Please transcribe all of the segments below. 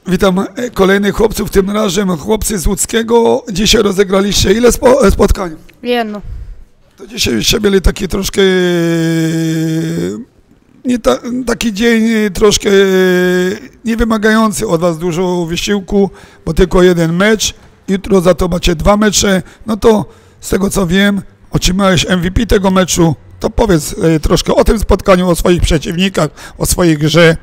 Witam kolejnych chłopców, tym razem chłopcy z Łódzkiego. Dzisiaj rozegraliście ile spotkań? Jedno. To dzisiaj się mieli taki troszkę, taki dzień troszkę niewymagający od was dużo wysiłku, bo tylko jeden mecz. Jutro za to macie 2 mecze. No to z tego co wiem, otrzymałeś MVP tego meczu. To powiedz troszkę o tym spotkaniu, o swoich przeciwnikach, o swojej grze.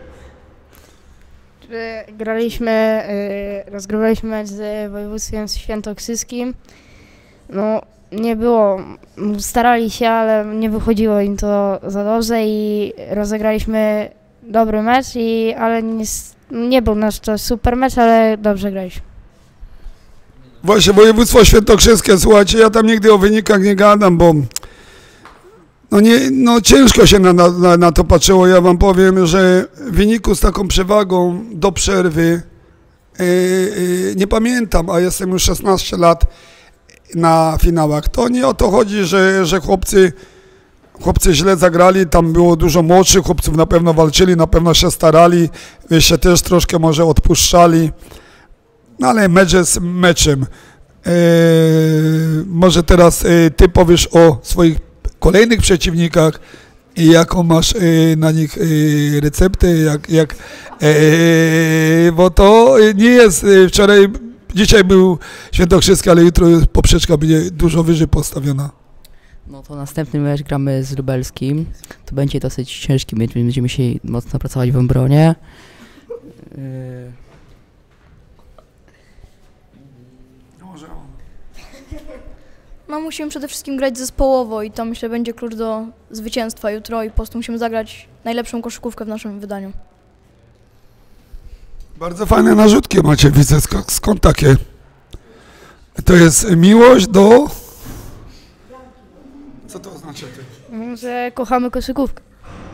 Rozgrywaliśmy mecz z województwem świętokrzyskim. No, nie było, starali się, ale nie wychodziło im to za dobrze i rozegraliśmy dobry mecz, ale nie był nasz to super mecz, ale dobrze graliśmy. Właśnie województwo świętokrzyskie, słuchajcie, ja tam nigdy o wynikach nie gadam, bo ciężko się na to patrzyło. Ja wam powiem, że w wyniku z taką przewagą do przerwy nie pamiętam, a jestem już 16 lat na finałach. To nie o to chodzi, że chłopcy źle zagrali, tam było dużo młodszych chłopców, na pewno walczyli, na pewno się starali, się też troszkę może odpuszczali, no ale mecz jest meczem. Może teraz ty powiesz o swoich kolejnych przeciwnikach i jaką masz na nich receptę, bo to nie jest dzisiaj był świętokrzyski, ale jutro poprzeczka będzie dużo wyżej postawiona. No to następny mecz gramy z Lubelskim, to będzie dosyć ciężki mecz, będziemy się mocno pracować w obronie. No musimy przede wszystkim grać zespołowo i to myślę będzie klucz do zwycięstwa jutro i po prostu musimy zagrać najlepszą koszykówkę w naszym wydaniu. Bardzo fajne narzutki macie, widzę, skąd takie? To jest miłość do... Co to oznacza? Że kochamy koszykówkę.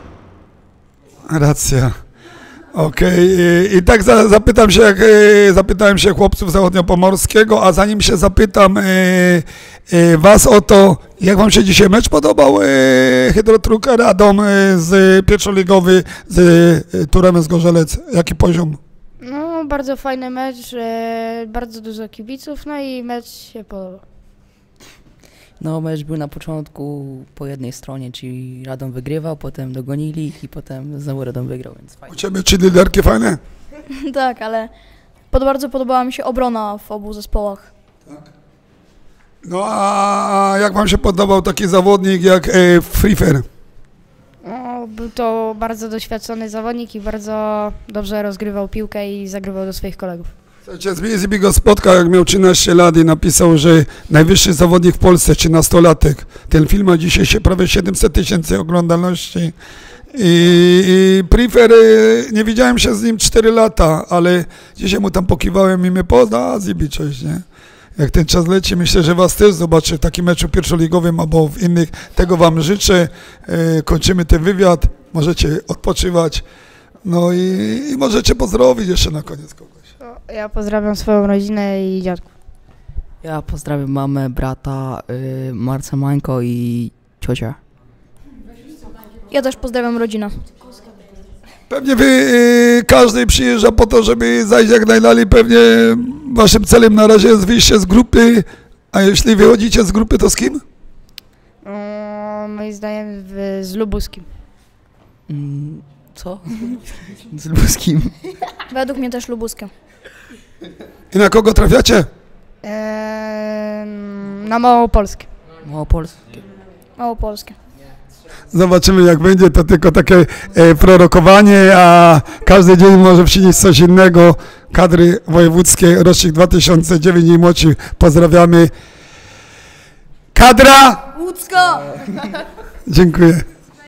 Racja. Okej. I tak zapytałem się chłopców zachodniopomorskiego, a zanim się zapytam was o to, jak wam się dzisiaj mecz podobał, Hydrotruk Radom z pierwszoligowy z Turem Zgorzelec, jaki poziom? No, bardzo fajny mecz, bardzo dużo kibiców, no i mecz się podobał. No mecz był na początku po jednej stronie, czyli Radom wygrywał, potem dogonili ich i potem znowu Radom wygrał, więc fajnie. U ciebie czy liderki fajne? Tak, ale bardzo podobała mi się obrona w obu zespołach. Tak. No a jak wam się podobał taki zawodnik jak Frifer? No, był to bardzo doświadczony zawodnik i bardzo dobrze rozgrywał piłkę i zagrywał do swoich kolegów. Słuchajcie, z go spotkał, jak miał 13 lat i napisał, że najwyższy zawodnik w Polsce, 13-latek. Ten film ma dzisiaj prawie 700 000 oglądalności. I Frifer, nie widziałem się z nim 4 lata, ale dzisiaj mu tam pokiwałem i mnie pozna, Zibi coś, nie? Jak ten czas leci, myślę, że was też zobaczę w takim meczu pierwszoligowym albo w innych. Tego wam życzę. Kończymy ten wywiad, możecie odpoczywać. No i możecie pozdrowić jeszcze na koniec kogoś. Ja pozdrawiam swoją rodzinę i dziadków. Ja pozdrawiam mamę, brata, Marcę Mańko i ciocia. Ja też pozdrawiam rodzinę. Pewnie każdy przyjeżdża po to, żeby zajść jak najdalej. Pewnie waszym celem na razie jest wyjście z grupy, a jeśli wychodzicie z grupy, to z kim? Moim zdaniem z Lubuskim. Co? Z Lubuskim. Według mnie też Lubuskie. I na kogo trafiacie? Na Małopolskie. Małopolskie. Zobaczymy jak będzie, to tylko takie prorokowanie, a każdy dzień może przynieść coś innego. Kadry wojewódzkie, rocznik 2009 i młodsi, pozdrawiamy. Kadra! Łódzka! Dziękuję.